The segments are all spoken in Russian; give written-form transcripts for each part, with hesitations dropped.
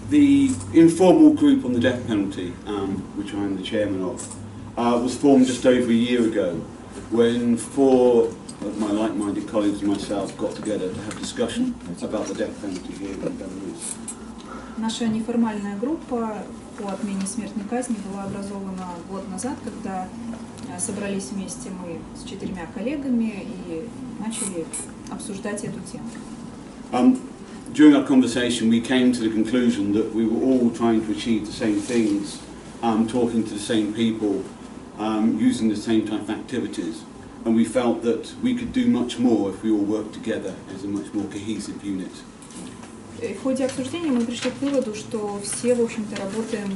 The informal group on the death penalty, which I'm the chairman of, was formed just over a year ago when four of my like-minded colleagues and myself got together to have discussion about the death penalty here in Belarus. Наша неформальная группа по отмене смертной казни была образована год назад, когда собрались вместе мы с 4 коллегами и начали обсуждать эту тему. During our conversation, we came to the conclusion that we were all trying to achieve the same things, talking to the same people, using the same type of activities, and we felt that we could do much more if we all worked together as a much more cohesive unit. В ходе обсуждения мы пришли к выводу, что все, в общем-то, работаем,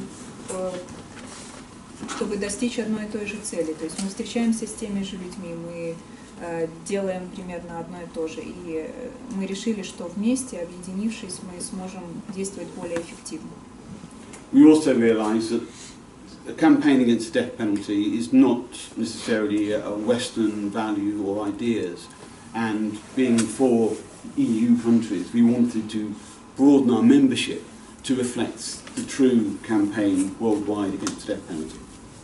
чтобы достичь одной и той же цели. То есть мы встречаемся с теми же людьми, мы делаем примерно одно и то же. И мы решили, что вместе, объединившись, мы сможем действовать более эффективно. We also realised that a campaign against the death penalty is not necessarily a Western value or ideas. And being for EU countries, we wanted to broaden our membership to reflect the true campaign worldwide against the death penalty.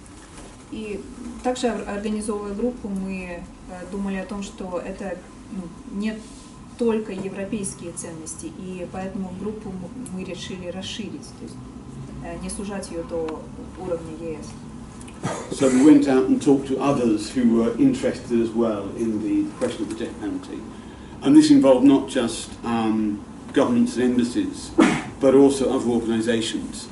И также, организовывая группу, мы думали о том, что это не только европейские ценности, и поэтому группу мы решили расширить, то есть не сужать ее до уровня ЕС. So we went out and talked to others who were interested as well in the question of the death penalty. And this involved not just governments and embassies, but also other organizations.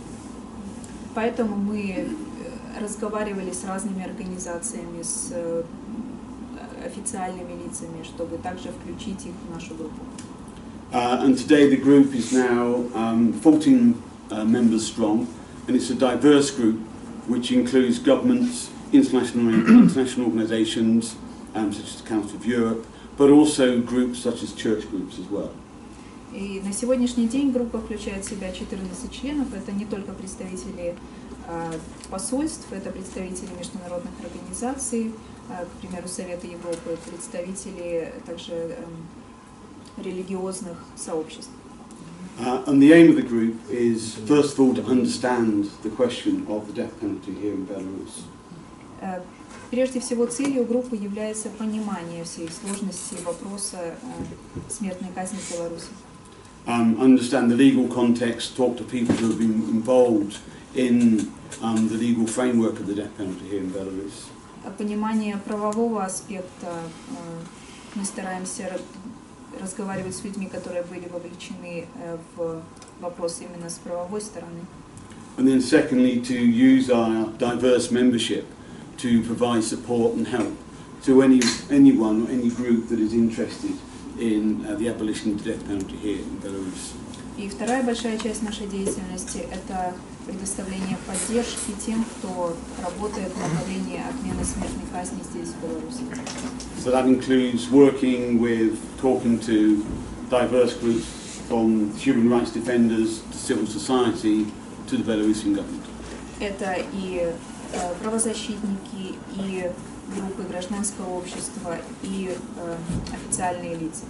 Поэтому мы разговаривали с разными организациями, с официальными лицами, чтобы также включить их в нашу группу. And today the group is now 14 members strong, and it's a diverse group which includes governments, international organizations, such as the Council of Europe, but also groups such as church groups as well. И на сегодняшний день группа включает в себя 14 членов. Это не только представители посольств, это представители международных организаций, к примеру, Совета Европы, представители также религиозных сообществ. And the aim of the group is, first of all, to understand the question of the death penalty here in Belarus. Прежде всего, целью группы является понимание всей сложности вопроса смертной казни в Беларуси. Understand the legal context, talk to people who have been involved in the legal framework of the death penalty here in Belarus. Понимание правового аспекта. Мы стараемся разговаривать с людьми, которые были вовлечены в вопрос именно с правовой стороны. And then secondly, to use our diverse membership to provide support and help to anyone or any group that is interested in the abolition of the death penalty here in Belarus. И вторая большая часть нашей деятельности – это предоставление поддержки тем, кто работает в направлении отмены смертной казни здесь, в Беларуси. So that includes working with, talking to diverse groups from human rights defenders to civil society to the Belarusian government. Это и правозащитники, и группы гражданского общества, и официальные лица.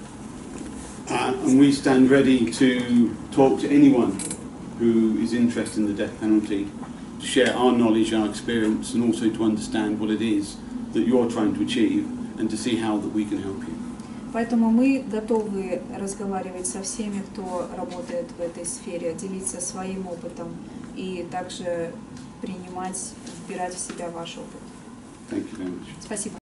And we stand ready to talk to anyone who is interested in the death penalty, to share our knowledge, our experience, and also to understand what it is that you're trying to achieve, and to see how that we can help you. Поэтому мы готовы разговаривать со всеми, кто работает в этой сфере, делиться своим опытом и также принимать, вбирать в себя ваш опыт. Thank you very much. Спасибо.